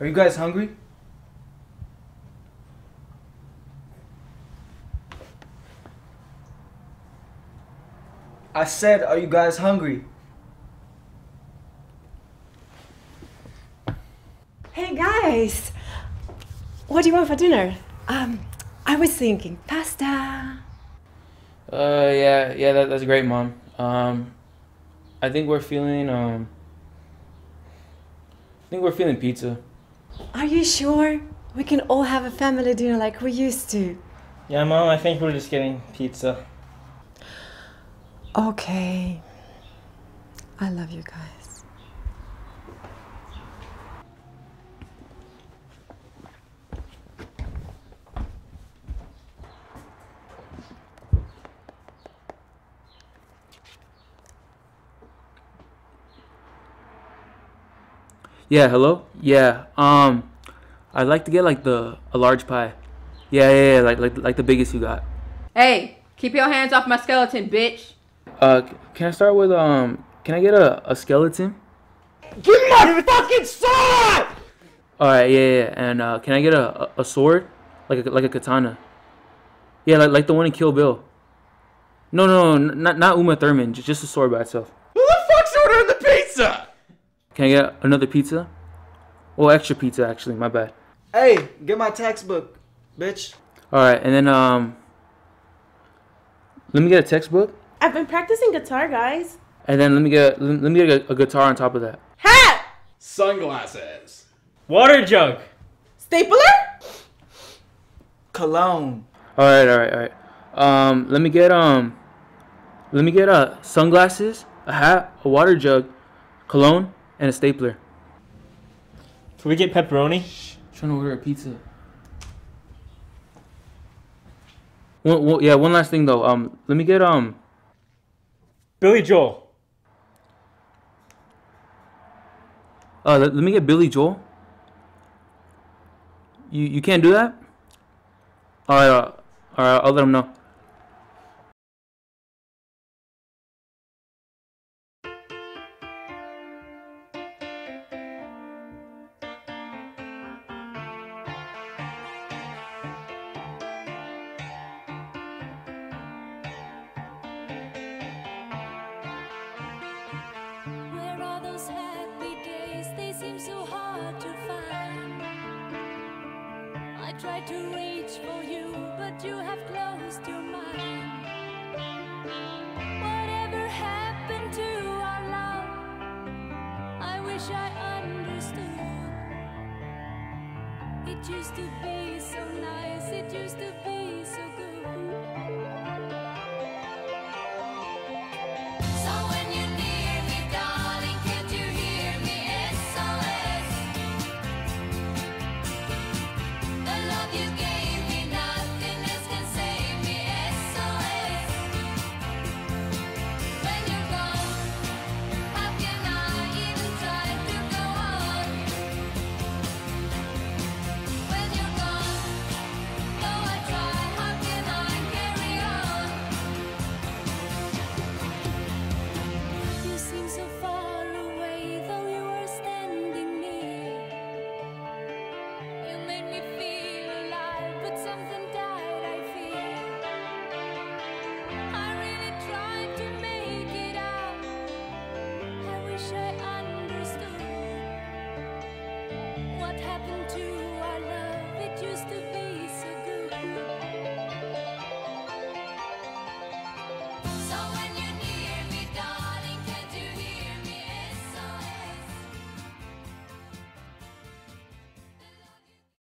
Are you guys hungry? I said, are you guys hungry? Hey guys! What do you want for dinner? I was thinking pasta. Yeah, that's great, Mom. I think we're feeling pizza. Are you sure? We can all have a family dinner like we used to. Yeah, Mom, I think we're just getting pizza. Okay. I love you guys. Yeah, hello? Yeah, I'd like to get like a large pie. Yeah, like the biggest you got. Hey, keep your hands off my skeleton, bitch. Can I start with, can I get a skeleton? Give me my fucking sword! Alright, yeah, and, can I get a sword? Like a katana? Yeah, like the one in Kill Bill. No, not Uma Thurman, just a sword by itself. Who the fuck's ordering the pizza? Can I get another pizza? Well, extra pizza, actually, my bad. Hey, get my textbook, bitch. Alright, and then, let me get a textbook. I've been practicing guitar, guys. And then let me get a guitar on top of that. Hat! Sunglasses. Water jug. Stapler? Cologne. Alright. Let me get sunglasses, a hat, a water jug, cologne, and a stapler. Can we get pepperoni? Trying to order a pizza. One last thing though. Let me get Billy Joel. let me get Billy Joel. You can't do that? Alright, I'll let him know. Where are those happy days? They seem so hard to find. I tried to reach for you, but you have closed your mind. Whatever happened to our love? I wish I understood. It used to be so nice, it used to be